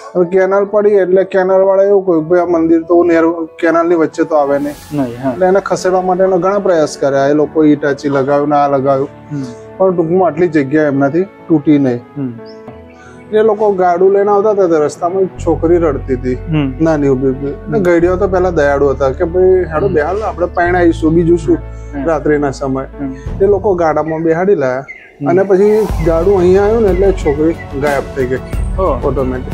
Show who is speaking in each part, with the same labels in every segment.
Speaker 1: હવે કેનાલ પડી એટલે કેનાલ વાળા એવું કહ્યું કે આ મંદિર તો કેનાલ ની વચ્ચે તો આવે નહીં, એટલે એને ખસેડવા માટેનો ઘણા પ્રયાસ કર્યા. એ લોકો ઈટાચી લગાવ્યું ને આ લગાવ્યું, પણ ટૂંકમાં આટલી જગ્યા એમનાથી તૂટી નહીં. એ લોકો ગાડું લઈને આવતા હતા, રસ્તામાં એક છોકરી રડતી હતી નાની ઉભી ઉભી. એટલે ગઈડીઓ તો પેલા દયાળુ હતા કે ભાઈ હેડો બેહાડ, આપણે પરણાવીશું, બીજું શું રાત્રિના સમય. એ લોકો ગાડામાં બેહાડી લાયા અને પછી ગાડું અહીંયા આવ્યું ને એટલે છોકરી ગાયબ થઈ ગઈ ઓટોમેટિક.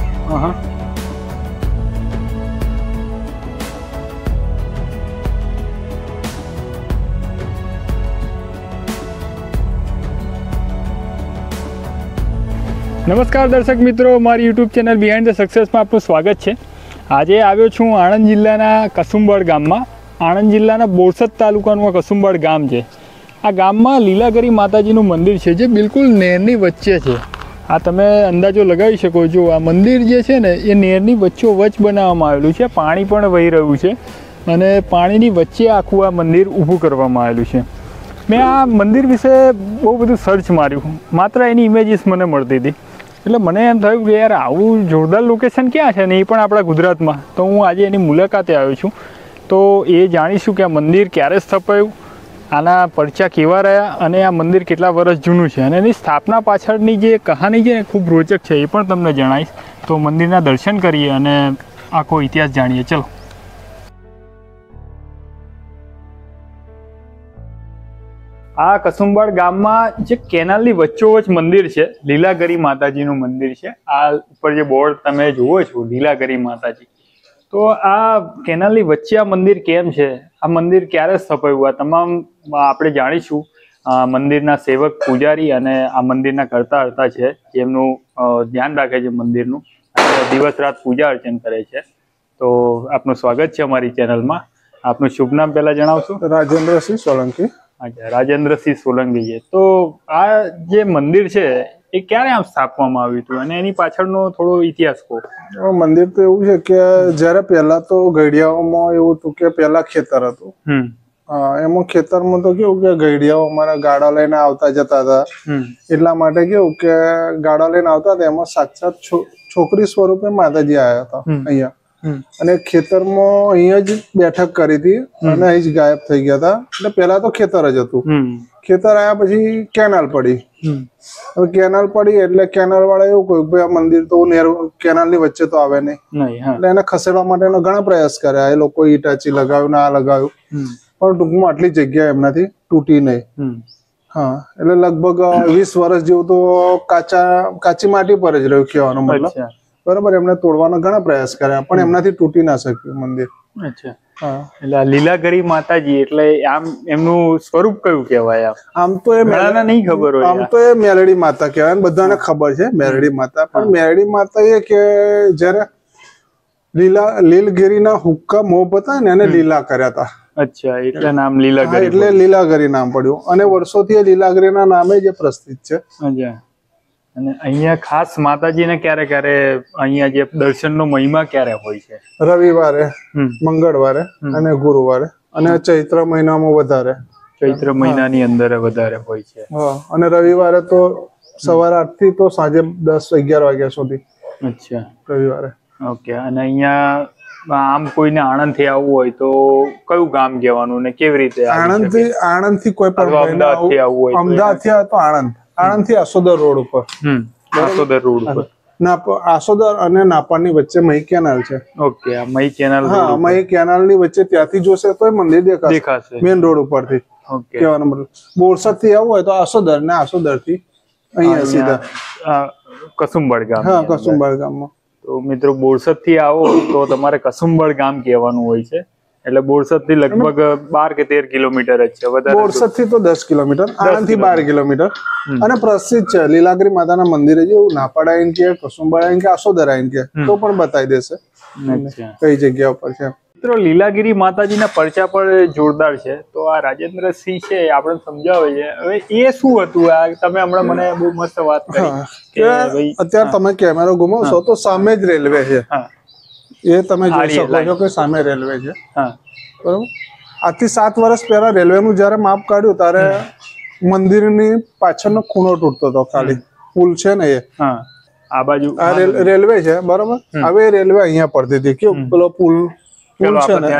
Speaker 2: નમસ્કાર દર્શક મિત્રો, મારી યુટ્યુબ ચેનલ બિહાઇન્ડ ધ સક્સેસમાં આપનું સ્વાગત છે. આજે આવ્યો છું આણંદ જિલ્લાના કસુંબળ ગામમાં. આણંદ જિલ્લાના બોરસદ તાલુકાનું આ કસુંબળ ગામ છે. આ ગામમાં લીલાગરી માતાજીનું મંદિર છે જે બિલકુલ નહેરની વચ્ચે છે. આ તમે અંદાજો લગાવી શકો છો. આ મંદિર જે છે ને એ નહેરની વચ્ચોવચ્ચ બનાવવામાં આવેલું છે. પાણી પણ વહી રહ્યું છે અને પાણીની વચ્ચે આખું આ મંદિર ઊભું કરવામાં આવેલું છે. મેં આ મંદિર વિશે બહુ બધું સર્ચ માર્યું, માત્ર એની ઇમેજીસ મને મળતી હતી. એટલે મને એમ થયું કે યાર આવું જોરદાર લોકેશન ક્યાં છે ને એ પણ આપણા ગુજરાતમાં. તો હું આજે એની મુલાકાતે આવ્યો છું. તો એ જાણીશું કે આ મંદિર ક્યારે સ્થપાયું, આના પરચા કેવા રહ્યા અને આ મંદિર કેટલા વર્ષ જૂનું છે અને એની સ્થાપના પાછળની જે કહાની છે ને ખૂબ રોચક છે, એ પણ તમને જણાવીશ. તો મંદિરના દર્શન કરીએ અને આખો ઇતિહાસ જાણીએ. ચલો. આ કસુંબળ ગામમાં જે કેનાલની વચ્ચોવચ્ચ મંદિર છે, લીલાગરી માતાજીનું મંદિર છે. આ ઉપર જે બોર્ડ તમે જુઓ છો, લીલાગરી માતાજી. તો આ કેનાલની વચ્ચે આ મંદિર કેમ છે, આ મંદિર ક્યારે સ્થપાયું, આ તમામ આપણે જાણીશું. મંદિરના સેવક, પૂજારી અને આ મંદિરના કરતા હર્તા છે, જેમનું ધ્યાન રાખે છે મંદિરનું અને દિવસ રાત પૂજા અર્ચન કરે છે. તો આપનું સ્વાગત છે અમારી ચેનલમાં. આપનું શુભ નામ પહેલા જણાવશો?
Speaker 1: રાજેન્દ્રસિંહ સોલંકી.
Speaker 2: અચ્છા, રાજેન્દ્રસિંહ સોલંકી છે. તો આ જે મંદિર છે એ ક્યારે આમ સ્થાપવામાં આવ્યું હતું અને એની પાછળનો થોડો ઇતિહાસ કહો.
Speaker 1: મંદિર તો એવું છે કે જયારે પહેલા તો ગઈડિયાઓમાં એવું હતું કે પહેલા ખેતર હતું. એમાં ખેતરમાં તો કેવું કે ગઈડિયાઓ અમારા ગાડા લઈને આવતા જતા હતા, એટલા માટે કેવું કે ગાડા લઈને આવતા હતા એમાં સાક્ષાત છોકરી સ્વરૂપે માતાજી આવ્યા હતા અહીંયા. અને ખેતરમાં અહીંયા જ બેઠક કરી હતી અને અહીં જ ગાયબ થઈ ગયા હતા. એટલે પેલા તો ખેતર જ હતું. ખેતર આવ્યા પછી કેનાલ પડી. હવે કેનાલ પડી એટલે કેનાલ વાળા એવું કહ્યું કે આ મંદિર તો કેનાલ ની વચ્ચે તો આવે નહીં, એટલે એને ખસેડવા માટેનો ઘણા પ્રયાસ કર્યા. એ લોકો ઈટાચી લગાવ્યું ને આ લગાવ્યું, પણ ટૂંકમાં આટલી જગ્યા એમનાથી તૂટી નહીં. હા, એટલે લગભગ 20 વર્ષ જેવું તો કાચી માટી પર જ રહ્યું કહેવાનો મતલબ. બરાબર, એમને તોડવાનો ઘણા પ્રયાસ કર્યા પણ એમનાથી તૂટી ના શક્યું મંદિર.
Speaker 2: અચ્છા, એટલે લીલાગરી માતાજી એટલે આમ એમનું સ્વરૂપ કયું કહેવાય?
Speaker 1: આમ તો એ
Speaker 2: નહીં ખબર હોય.
Speaker 1: આમ તો એ મેલડી માતા કહેવાય, બધાને ખબર છે મેલડી માતા. પણ મેલડી માતા એ કે જયારે લીલગીરીના હુક્કા મોહ હતા ને એને લીલા કર્યા હતા.
Speaker 2: અચ્છા, એટલે નામ લીલાગરી,
Speaker 1: એટલે લીલાગરી નામ પડ્યું અને વર્ષોથી લીલાગરીના નામે જે પ્રસ્થિત છે.
Speaker 2: અચ્છા. અને અહીંયા ખાસ માતાજીને ક્યારે ક્યારે અહીંયા જે દર્શનનો મહિમા ક્યારે હોય છે?
Speaker 1: રવિવારે, મંગળવારે અને ગુરુવારે, અને ચૈત્ર મહિનામાં વધારે.
Speaker 2: ચૈત્ર મહિનાની અંદર વધારે હોય છે.
Speaker 1: અને રવિવારે તો સવારે 8 થી તો સાંજે 10-11 વાગ્યા સુધી.
Speaker 2: અચ્છા,
Speaker 1: રવિવારે.
Speaker 2: ઓકે. અને અહીંયા આમ કોઈને આણંદ થી આવવું હોય તો કયું ગામ કહેવાનું ને કેવી રીતે?
Speaker 1: આણંદ થી કોઈ પણ
Speaker 2: અમદાવાદ થી આવવું હોય,
Speaker 1: અમદાવાદ થી તો આણંદ થી આસોદર રોડ ઉપર.
Speaker 2: આસોદર રોડ ઉપર.
Speaker 1: આસોદર અને નાપાડની વચ્ચે મહી કેનાલ છે.
Speaker 2: ઓકે, આ મહી કેનાલ.
Speaker 1: હા, મહી કેનાલ ની વચ્ચે ત્યાંથી જોશે તો મંદિર દેખાશે મેન રોડ ઉપરથી. કહેવાનો મતલબ બોરસદ થી આવવું હોય તો આસોદર, ને આસોદર થી અહીંયા સીધા
Speaker 2: કસુંબળ ગામ.
Speaker 1: હા, કસુંબળ ગામમાં.
Speaker 2: તો મિત્રો, બોરસદ થી આવો તો તમારે કસુંબળ ગામ કહેવાનું હોય છે. એટલે બોરસદ થી લગભગ 12 કે 13 કિલોમીટર જ છે.
Speaker 1: બોરસદ થી તો 10 કિલોમીટર, આણંદ થી 12 કિલોમીટર. અને પ્રસિદ્ધ છે લીલાગરી માતાના મંદિરે. જેવું નાપાડા આઈન કે, કસુંબળ આઈન કે, આસોદર આઈન કે તો પણ બતાવી દેશે કઈ જગ્યા ઉપર છે.
Speaker 2: મિત્રો, લીલાગરી માતાજીના પરચા પણ જોરદાર છે. તો આ રાજેન્દ્રસિંહ છે આપણે સમજાવે છે. હવે એ શું હતું? આ તમે હમણાં મને બહુ મસ્ત વાત કરી.
Speaker 1: અત્યારે તમે કેમેરો ઘુમાવશો તો સામે જ રેલવે છે. એ તમે જોઈ શકો છો કે સામે રેલવે છે. બરોબર. આજથી 7 વર્ષ પહેલા રેલવે નું જયારે માપ કાઢ્યું ત્યારે મંદિરની પાછળનો ખૂણો તૂટતો હતો ખાલી. પુલ છે ને એ,
Speaker 2: આ બાજુ
Speaker 1: આ રેલવે છે બરોબર. હવે રેલવે અહીંયા પડતી હતી કેવું પેલો પુલ છે ને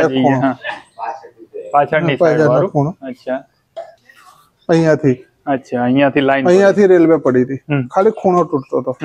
Speaker 2: પાછળની સાઈડ વાળું. અચ્છા
Speaker 1: અહીંયાથી અહીંયાથી રેલવે પડી હતી. ખાલી ખૂણો તૂટતો હતો.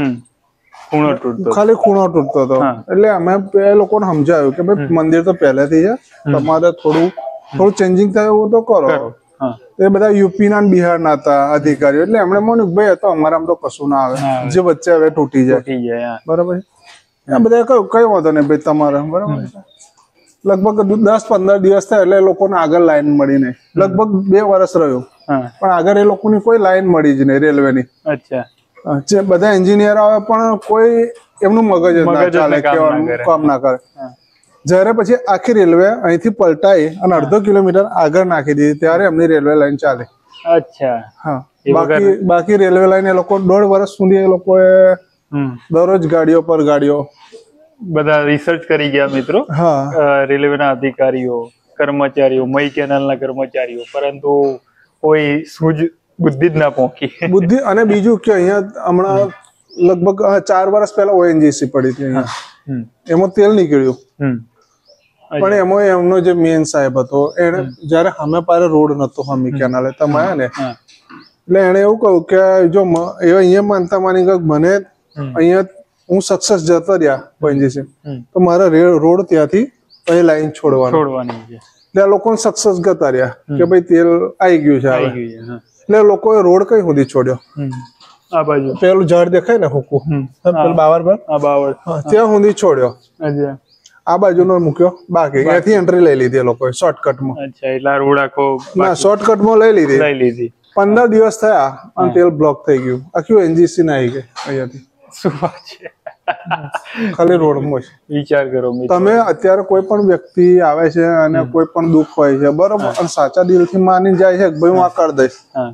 Speaker 1: ખાલી ખૂણો તૂટતો હતો. એટલે અમે એ લોકોને સમજાવ્યું કે ભાઈ મંદિર તો પહેલેથી છે, તમારે થોડું ચેન્જિંગ થાય એવું તો કરો. એ બધા યુપી ના બિહાર ના હતા અધિકારીઓ. એટલે એમણે માન્યું ભાઈ તો અમારામાં તો કશું ના આવે, જે વચ્ચે હવે તૂટી જાય. બરાબર. આ બધા કહ્યું કઈ વાંધો નહીં ભાઈ તમારે. બરાબર. લગભગ 10-15 દિવસ થયા એટલે લોકોને આગળ લાઈન મળી નહીં. લગભગ 2 વર્ષ રહ્યું પણ આગળ એ લોકોની કોઈ લાઈન મળી જ નહીં રેલવેની.
Speaker 2: અચ્છા.
Speaker 1: જે બધા એન્જિનિયર આવે પણ કોઈ એમનું મગજ ના ચાલે, કામ ના કરે. જયારે પછી આખી રેલવે અહીંથી પલટાઈ અને 1/2 કિલોમીટર આગળ નાખી દીધી ત્યારે એમની રેલવે લાઈન ચાલે.
Speaker 2: અચ્છા.
Speaker 1: હા. બાકી રેલવે લાઈન એ લોકો 1.5 વર્ષ સુધી એ લોકોએ દરરોજ ગાડીઓ પર ગાડીઓ
Speaker 2: બધા રિસર્ચ કરી ગયા મિત્રો. રેલવેના અધિકારીઓ, કર્મચારીઓ, મઈ કેનાલના કર્મચારીઓ, પરંતુ કોઈ સૂઝ બુદ્ધિ જ ના પહોંચી.
Speaker 1: બુદ્ધિ. અને બીજું કે અહીંયા હમણાં લગભગ 4 વર્ષ પહેલા ONGC પડી હતી અહીંયા. એમાં તેલ નીકળ્યું પણ એમાં એમનો જે મેન સાહેબ હતો એને જયારે સામે પારે રોડ નતો હમી કેનાલે તમે આયા ને એટલે એને એવું કહ્યું કે જો અહીંયા માનતા માની કે મને અહીંયા હું સક્સેસ જતો રહ્યા ONGC તો મારે રોડ ત્યાંથી અહીં લાઈન છોડવાની છે. એટલે લોકોને સક્સેસ જતા રહ્યા કે ભાઈ તેલ આવી ગયું છે. એટલે લોકોએ રોડ કઈ સુધી છોડ્યો?
Speaker 2: આ બાજુ
Speaker 1: પેલું ઝાડ દેખાય ને હુકુ બાવર પર ત્યાં સુધી છોડ્યો. આ બાજુનો મૂક્યો બાકી. ત્યાંથી એન્ટ્રી લઈ લીધી લોકોએ શોર્ટકટમાં. શોર્ટકટમાં લઈ લીધી. 15 દિવસ થયા અને તેલ બ્લોક થઈ ગયું. આખી ONGC ના આવી ગઈ અહીંયાથી.
Speaker 2: શું વાત છે?
Speaker 1: ખાલી રોડમાં છે.
Speaker 2: વિચાર કરો
Speaker 1: તમે અત્યારે કોઈ પણ વ્યક્તિ આવે છે અને કોઈ પણ દુઃખ હોય છે બરોબર અને સાચા દિલથી માની જાય છે કે ભાઈ હું આ કરી દઈશ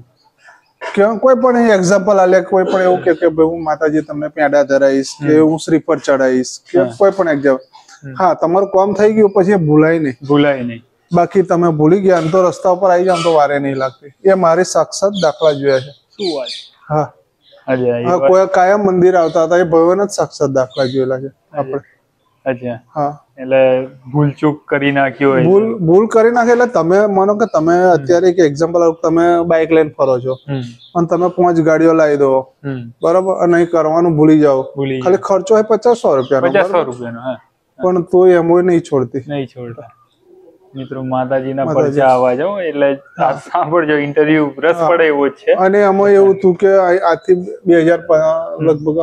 Speaker 1: કે કોઈ પણ એક્ઝામ્પલ આલે કોઈ પણ એવું કે ભાઈ હું માતાજી તમને પેંડા ધરાઈશ કે હું શ્રીફળ ચડાઈશ કે કોઈ પણ એક્ઝામ્પલ. હા, તમારું કામ થઈ ગયું પછી ભૂલાય નહીં. બાકી તમે ભૂલી ગયા તો રસ્તા ઉપર આવી જાવ તો વારે નહીં લાગતી. એ મારી સાક્ષાત દાખલા જોયા છે.
Speaker 2: શું વાત?
Speaker 1: હા. કોઈ કાયમ મંદિર આવતા હતા એ ભગવાન જ સાક્ષાત દાખલા જોયેલા છે આપણે.
Speaker 2: અચ્છા. હા. એટલે ભૂલચૂક કરી નાખી હોય.
Speaker 1: ભૂલ કરી નાખે એટલે તમે માનો કે તમે અત્યારે એક એક્ઝામ્પલ તમે બાઇક લઈને ફરો છો અને તમે 5 ગાડીઓ લાવી દો બરાબર અને અહીં કરવાનું ભૂલી જાઓ. ખાલી ખર્ચો હોય 50-100 રૂપિયાનો પણ તો એમ નહીં છોડતા.
Speaker 2: મિત્રો માતાજીના પરચા આવવા જાવ એટલે સાંભળજો. ઇન્ટરવ્યુ રસ પડે એવો છે. અને
Speaker 1: એમાં એવું હતું કે આજથી 2000 લગભગ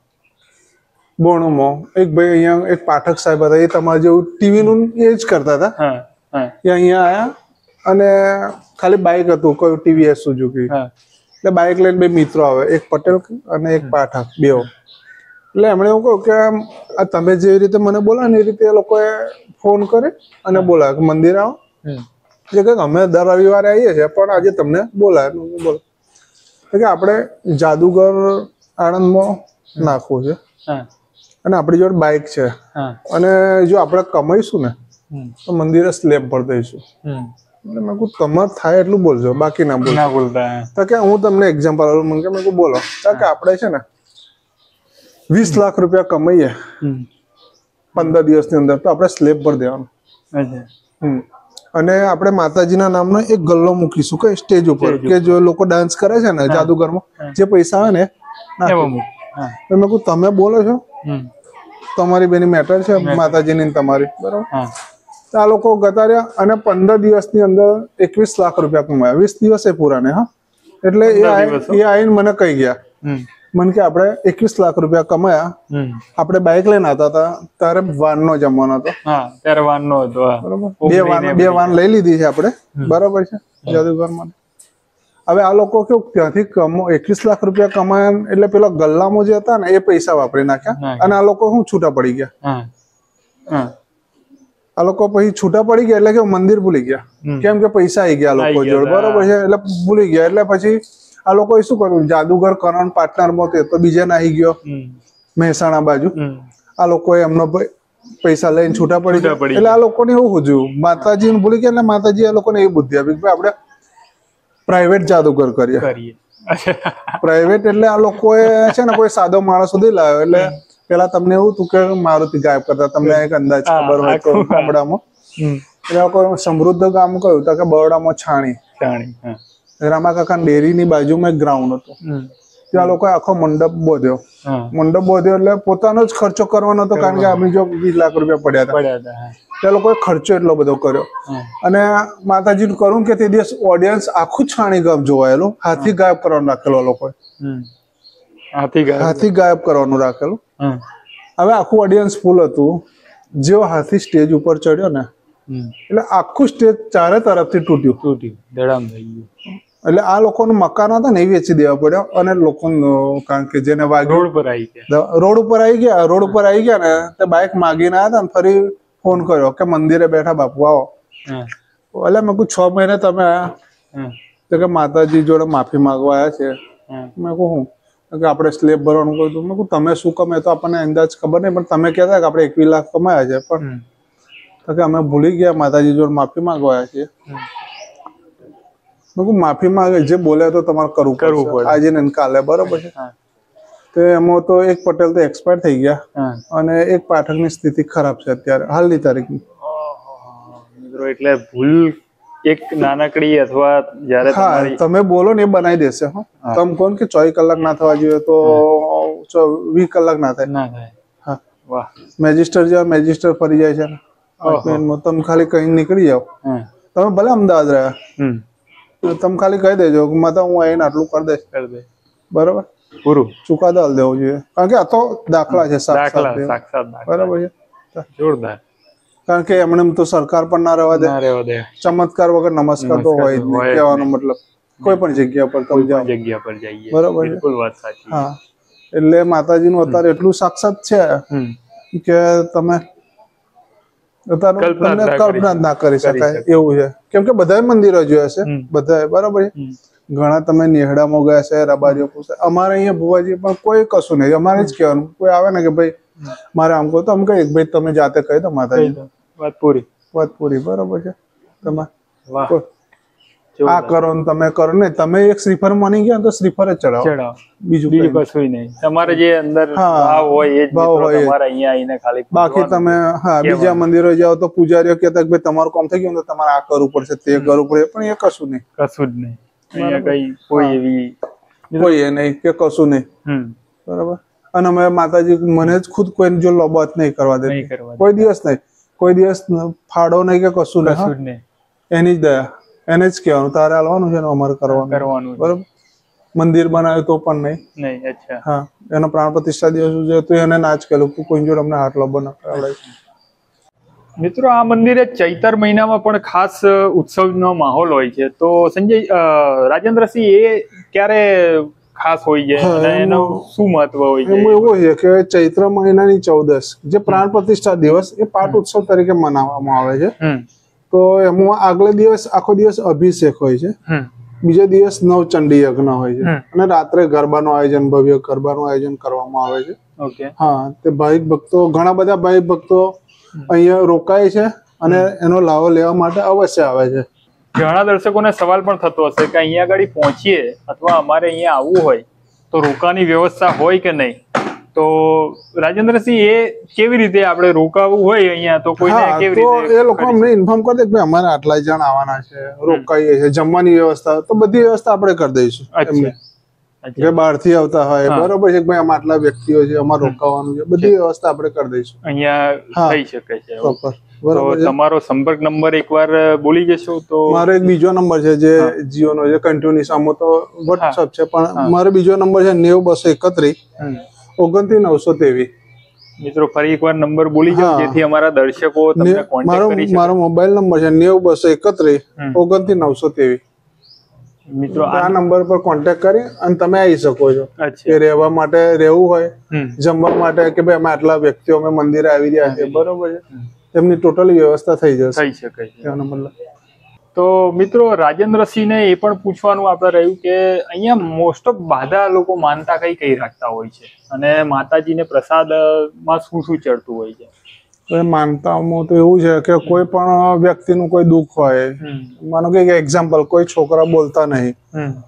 Speaker 1: 92 માં એક ભાઈ અહીંયા એક પાઠક સાહેબ હતા. એ તમારે જેવું ટીવી નું એ જ કરતા હતા. એ અહીંયા આયા અને ખાલી બાઇક હતું કોઈ TVS સુઝુકી. એટલે બાઇક લઈને 2 મિત્રો આવે, એક પટેલ અને એક પાઠક, 2. એટલે એમણે એવું કહ્યું કે આ તમે જે રીતે મને બોલા ને એ રીતે એ લોકોએ ફોન કરે અને બોલા કે મંદિર આવો. એટલે કે અમે દર રવિવારે આવીએ છીએ પણ આજે તમને બોલાય. કે આપણે જાદુગર આણંદમાં નાખવું છે અને આપણી જોડે બાઇક છે અને જો આપણે કમાઈશું ને તો મંદિરે સ્લેબ ભરી દઈશું. એટલે મેં કહું તમારે થાય એટલું બોલજો, બાકી ના બોલતા. તો કે હું તમને એક્ઝામ્પલ આપું. મને કે મેં કહું બોલો. કે આપણે છે ને 20 લાખ રૂપિયા કમાઈએ 15 દિવસની અંદર તો આપણે સ્લેબ ભરી દેવાનું. અને આપણે માતાજીના નામનો એક ગલ્લો મૂકીશું કે સ્ટેજ ઉપર કે જો લોકો ડાન્સ કરે છે ને જાદુગરમાં જે પૈસા આવે ને મેં કહું તમે બોલો છો તમારી બેની મેટર છે માતાજીની તમારી બરાબર. આ લોકો ગતા રહ્યા અને 15 દિવસની અંદર 21 લાખ રૂપિયા કમાયા. 20 દિવસે પૂરા ને. હા, એટલે એ આવીને મને કહી ગયા મને કે આપણે 21 લાખ રૂપિયા કમાયા. આપણે બાઇક લઈને આવતા હતા ત્યારે વાનનો જમવાનો હતો.
Speaker 2: ત્યારે વાનનો હતો
Speaker 1: બરાબર. 2 વાન લઈ લીધી છે આપણે બરાબર છે જાદુગરમાં. હવે આ લોકો કેવું ત્યાંથી 21 લાખ રૂપિયા કમાયા એટલે પેલા ગલ્લામાં જે હતા ને એ પૈસા વાપરી નાખ્યા અને આ લોકો શું છૂટા પડી ગયા. આ લોકો પછી છૂટા પડી ગયા એટલે કે મંદિર ભૂલી ગયા. કેમ કે પૈસા આવી ગયા લોકો જોડે બરોબર છે એટલે ભૂલી ગયા. એટલે પછી આ લોકોએ શું કર્યું જાદુગર કરણ પાર્ટનર માં તો બીજા ના આવી ગયો મહેસાણા બાજુ. આ લોકોએ એમનો પૈસા લઈને છૂટા પડી ગયા. એટલે આ લોકોને એવું પૂછ્યું માતાજી ભૂલી ગયા એટલે માતાજી આ લોકોને એ બુદ્ધિ આપી કે આપણે પ્રાઇવેટ જાદુગર કરીએ પ્રાઇવેટ એટલે આ લોકોએ છે ને કોઈ સાદો માણસ સુધી લાવ્યો. એટલે પેલા તમને એવું હતું કે મારુતિ ગાયબ કરતા, તમને એક અંદાજ ખબર હોય તો ગામડામાં. એટલે કોઈ સમૃદ્ધ ગામ કયું તો કે બરોડામાં છાણી રામા કાકા ડેરીની બાજુમાં એક ગ્રાઉન્ડ હતું. ત્યાં લોકોએ આખો મંડપ બોધ્યો. મંડપ બોધ્યો એટલે પોતાનો જ ખર્ચો કરવાનો હતો, કારણ કે અમે જો 20 લાખ રૂપિયા પડ્યા હતા. તે લોકોએ ખર્ચો એટલો બધો કર્યો. અને માતાજીનું કરું કે તે દિવસ ઓડિયન્સ આખું છાણી ગામ જોવાયેલું. હાથી ગાયબ કરવાનું રાખેલું લોકોએ, હાથી ગાયબ કરવાનું રાખેલું. હવે આખું ઓડિયન્સ ફૂલ હતું. જેવો હાથી સ્ટેજ ઉપર ચડ્યો ને એટલે આખું સ્ટેજ ચારે તરફથી તૂટ્યું.
Speaker 2: ધડામ થઈ ગયું.
Speaker 1: એટલે આ લોકોનું મકાન હતા ને એ વેચી દેવા પડ્યો. અને લોકોનું, કારણ કે જેને વાગ્યું રોડ ઉપર આવી ગયા ને તે બાઇક માગીને આવ્યા ને ફરી ફોન કર્યો કે મંદિરે બેઠા બાપુ આવો. એટલે મેં કહું 6 મહિને તમે આયા તો કે માતાજી જોડે માફી માંગવા આવ્યા છે. મેં કહું હું કે આપણે સ્લેબ ભરવાનું કહ્યું હતું. મેં કહું તમે શું કમે તો આપણને અંદાજ ખબર નહીં, પણ તમે કહેતા કે આપણે 21 લાખ કમાયા છે. પણ તો કે અમે ભૂલી ગયા, માતાજી જોડે માફી માંગવા આવ્યા છીએ. મેં કહું માફી માંગે, જે બોલે તો તમારે કરવું પડે આજે ને કાલે, બરોબર છે. તો એમાં તો એક પટેલ તો એક્સપાયર થઈ ગયા અને એક પાઠકની સ્થિતિ ખરાબ છે અત્યારે હાલની તારીખની.
Speaker 2: એટલે ભૂલ એક નાનકડી અથવા જ્યારે
Speaker 1: તમે બોલો ને એ બનાવી દેશે. તમે કોણ કે 24 કલાક ના થવા જોઈએ તો 20 કલાક ના થાય. હા, મેજિસ્ટર જેવા મેજિસ્ટર ફરી જાય છે. તમે ખાલી કઈ નીકળી જાઓ. તમે ભલે અમદાવાદ રહ્યા, તમે ખાલી કહી દેજો કે માતા હું આવીને આટલું કરી દઈશ, બરોબર,
Speaker 2: પૂરું
Speaker 1: ચુકાદો હાલ દેવો જોઈએ. કારણ કે આ તો દાખલા છે, બરાબર છે,
Speaker 2: જોરદાર.
Speaker 1: કારણ કે એમને તો સરકાર પણ ના રહેવા દે. ચમત્કાર વગર નમસ્કાર તો હોય જ નહીં. કહેવાનો મતલબ કોઈ પણ જગ્યા પર તમે જાઓ,
Speaker 2: જગ્યા પર જઈએ,
Speaker 1: બરોબર છે. હા, એટલે માતાજીનું અત્યારે એટલું સાક્ષાત છે કે તમે કલ્પના ના કરી શકાય એવું છે. કેમ કે બધા મંદિરો જોયા છે, બધા, બરાબર છે. ઘણા તમે નેહડામાં ગયા છે, રબારીઓ પૂછે. અમારે અહીંયા ભુવાજી પણ કોઈ કશું નહીં. અમારે જ કહેવાનું, કોઈ આવે ને કે ભાઈ મારે આમ કહો તો અમે કહીએ ભાઈ તમે જાતે કહી દો માતાજી, વાત પૂરી, બરોબર છે. તમારે આ કરો ને તમે કરો ને, તમે એક શ્રીફળ માની ગયા તો શ્રીફળ જ ચડાવો, બીજું
Speaker 2: કશું નહીં. તમારે જે અંદર ભાવ હોય એ જ તમારે અહીંયા આવીને ખાલી. બાકી
Speaker 1: તમે બીજા મંદિરો જાઓ તો પૂજારીઓ કહેતા કે ભાઈ તમારું કામ થઈ ગયું તો તમારે આ કરવું પડશે, તે કરવું પડે, પણ એ કશું નહીં.
Speaker 2: અહીંયા કઈ કોઈ એવી
Speaker 1: કોઈ એ નહીં કે કશું નહીં, બરાબર. અને અમે માતાજી મને જ ખુદ કોઈ જો લોબાત નહીં કરવા દે, કોઈ દિવસ નહીં, કોઈ દિવસ ફાડો નહીં કે કશું નહીં. એની જ દયા, એને જ કહેવાનું તારે હાલવાનું છે, અમારે કરવાનું, બરોબર. મંદિર બનાવ્યું તો પણ નહીં. હા, એનો પ્રાણ પ્રતિષ્ઠા દિવસ છે તો એને ના જ કહેલું કોઈ જોડે અમને હાથ લાભો ના કરાવડાય.
Speaker 2: મિત્રો, આ મંદિરે ચૈતર મહિનામાં પણ ખાસ ઉત્સવનો માહોલ હોય છે. તો સંજય, રાજેન્દ્રસિંહ, એ ક્યારે ખાસ હોય છે અને એનું શું મહત્વ હોય છે?
Speaker 1: એમાં એવું છે કે ચૈત્ર મહિનાની 14 જે પ્રાણ પ્રતિષ્ઠા દિવસ એ પાઠ ઉત્સવ તરીકે મનાવવામાં આવે છે. તો એમાં આગલે દિવસ આખો દિવસ અભિષેક હોય છે, બીજો દિવસ નવચંડી યજ્ઞ હોય છે અને રાત્રે ગરબાનું આયોજન, ભવ્ય ગરબાનું આયોજન કરવામાં આવે છે. હા, તે ભાવિક ભક્તો, ઘણા બધા ભાવિક ભક્તો અહીંયા રોકાય છે અને એનો લાભ લેવા માટે અવશ્ય આવે છે.
Speaker 2: ઘણા દર્શકોને સવાલ પણ થતો હશે કે અહીંયા આગળ પહોંચીએ અથવા અમારે અહીંયા આવવું હોય તો રોકાવાની વ્યવસ્થા હોય કે નહીં. તો રાજેન્દ્રસિંહ, એ કેવી રીતે આપણે રોકાવું હોય અહીંયા તો કોઈને કેવી રીતે?
Speaker 1: એ લોકો અમને ઇન્ફોર્મ કરી દે કે અમારે આટલા જણ આવવાના છે, રોકાઈએ છે, જમવાની વ્યવસ્થા, તો બધી વ્યવસ્થા આપણે કરી દઈશું. જે બહારથી આવતા હોય, બરોબર છે, ભાઈ આમાં આટલા વ્યક્તિઓ છે, અમારે રોકાવાનું છે, બધી વ્યવસ્થા આપણે કરી દઈશું.
Speaker 2: અહીંયા થઈ શકે છે. તમારો સંપર્ક નંબર એકવાર બોલી જશો તો?
Speaker 1: મારો એક બીજો નંબર છે જે જીઓ નો છે, કન્ટિન્યુઅસ. આમાં તો વોટ્સઅપ છે, પણ મારો બીજો નંબર છે 90 231 2923.
Speaker 2: મિત્રો, ફરી એકવાર નંબર બોલી જાઓ જેથી અમારા દર્શકો તમને કોન્ટેક્ટ કરી શકે.
Speaker 1: મારો મોબાઈલ નંબર છે 90 231 29 923.
Speaker 2: મિત્રો,
Speaker 1: આ નંબર પર કોન્ટેક્ટ કરી અને તમે આવી શકો છો. કે રહેવા માટે, રહેવું હોય, જમવા માટે, કે ભાઈ અમે આટલા વ્યક્તિઓ અમે મંદિરે આવી રહ્યા છે, બરોબર છે, એમની ટોટલી વ્યવસ્થા થઈ જશે.
Speaker 2: થઈ શકે છે. તો મિત્રો, રાજેન્દ્રસિંહને એ પણ પૂછવાનું આપણે રહ્યું કે અહીંયા મોસ્ટ ઓફ બાધા લોકો માનતા કઈ રાખતા હોય છે અને માતાજીને પ્રસાદમાં શું ચડતું હોય છે?
Speaker 1: માનતામાં તો એવું છે કે કોઈ પણ વ્યક્તિનું કોઈ દુઃખ હોય, માનો કે એક્ઝામ્પલ, કોઈ છોકરા બોલતા નહીં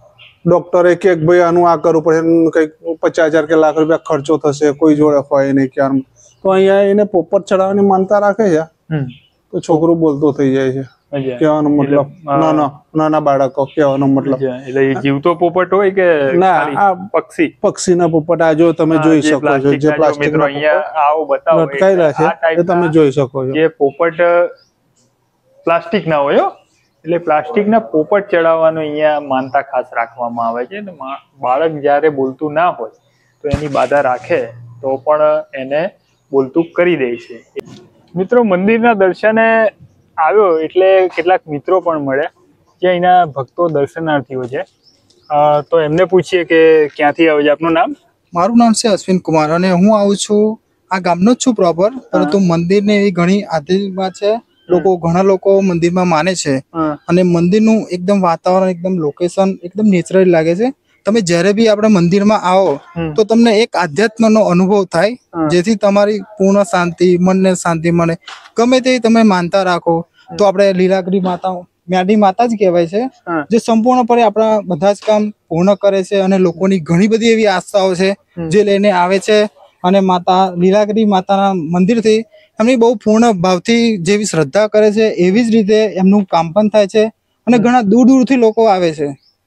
Speaker 1: ડોક્ટરે કે ભાઈ આનું આ કરવું પડે, કંઈક 50,000 કે લાખ રૂપિયા ખર્ચો થશે, કોઈ જોડે હોય નહીં ક્યાં, તો અહીંયા એને પોપટ ચડાવવાની માનતા રાખે છે, તો છોકરું બોલતો થઈ જાય છે. કહેવાનો મતલબ નાના બાળકો કહેવાનો મતલબ
Speaker 2: એટલે જીવતો પોપટ હોય કે
Speaker 1: ના, આ પક્ષીના પોપટ આ જો તમે જોઈ શકો છો, જે પ્લાસ્ટિક લટકાયેલા છે એ તમે જોઈ શકો છો.
Speaker 2: જે પોપટ પ્લાસ્ટિક ના હોય, એટલે પ્લાસ્ટિક ના પોપટ ચડાવવાનું અહીંયા માનતા ખાસ રાખવામાં આવે છે. બાળક જયારે બોલતું ના હોય તો એની બાધા રાખે તો પણ એને બોલતું કરી દે છે. મિત્રો, મંદિરના દર્શને આવ્યો એટલે કેટલાક મિત્રો પણ મળ્યા જે અહીંના ભક્તો દર્શનાર્થીઓ છે. તો એમને પૂછીએ કે ક્યાંથી આવે છે. આપનું નામ?
Speaker 3: મારું નામ છે અશ્વિન કુમાર અને હું આવું છું આ ગામનો જ છું પ્રોપર, પરંતુ મંદિરની એવી ઘણી આધીનતા છે. ઘણા લોકો મંદિરમાં માને છે અને મંદિરનું એકદમ વાતાવરણ, એકદમ લોકેશન એકદમ નેચરલ લાગે છે. તમે જ્યારે બી આપણે મંદિરમાં આવો તો તમને એક આધ્યાત્મનો અનુભવ થાય, જેથી તમારી પૂર્ણ શાંતિ, મનને શાંતિ મળે. ગમે તે તમે માનતા રાખો તો આપણે લીલાગરી માતા, મ્યાડી માતા જ કહેવાય છે, જે સંપૂર્ણપણે આપણા બધા જ કામ પૂર્ણ કરે છે અને લોકોની ઘણી બધી એવી આસ્થાઓ છે જે લઈને આવે છે. અને માતા લીલાગરી માતાના મંદિરથી એમની બહુ પૂર્ણ ભાવથી જેવી શ્રદ્ધા કરે છે એવી જ રીતે એમનું કામ પણ થાય છે અને ઘણા દૂર દૂરથી લોકો આવે છે.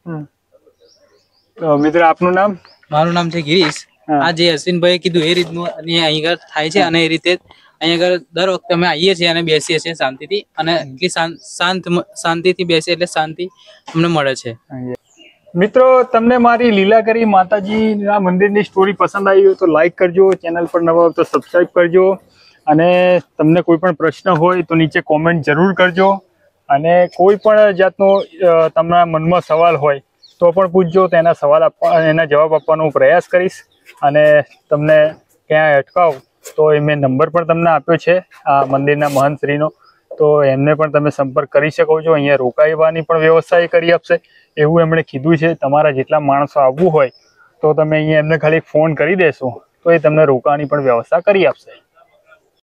Speaker 2: મિત્ર, આપનું નામ?
Speaker 4: મારું નામ છે ગિરીશ. આ જે અશ્વિનભાઈ કીધું એ રીતનું અહીં થાય છે અને એ રીતે અહીંયા દર વખતે અમે આવીએ છીએ અને બેસીએ છીએ શાંતિથી, અને એટલી શાંતિથી બેસીએ એટલે શાંતિ અમને મળે છે.
Speaker 2: મિત્રો, તમને મારી લીલાગરી માતાજીના મંદિરની સ્ટોરી પસંદ આવી હોય તો લાઈક કરજો, ચેનલ પર નવા હોય તો સબસ્ક્રાઈબ કરજો, અને તમને કોઈ પણ પ્રશ્ન હોય તો નીચે કોમેન્ટ જરૂર કરજો, અને કોઈ પણ જાતનો તમારા મનમાં સવાલ હોય તો પણ પૂછજો, તો એના જવાબ આપવાનો પ્રયાસ કરીશ. અને તમને ક્યાંય અટકાવ તો એ મેં નંબર પણ તમને આપ્યો છે આ મંદિરના મહંતશ્રીનો, તો એમને પણ તમે સંપર્ક કરી શકો છો. અહીંયા રોકાવાની પણ વ્યવસ્થા એ કરી આપશે એવું એમણે કીધું છે. તમારા જેટલા માણસો આવવું હોય તો તમે અહીંયા એમને ખાલી ફોન કરી દેશો તો એ તમને રોકાવાની પણ વ્યવસ્થા કરી આપશે.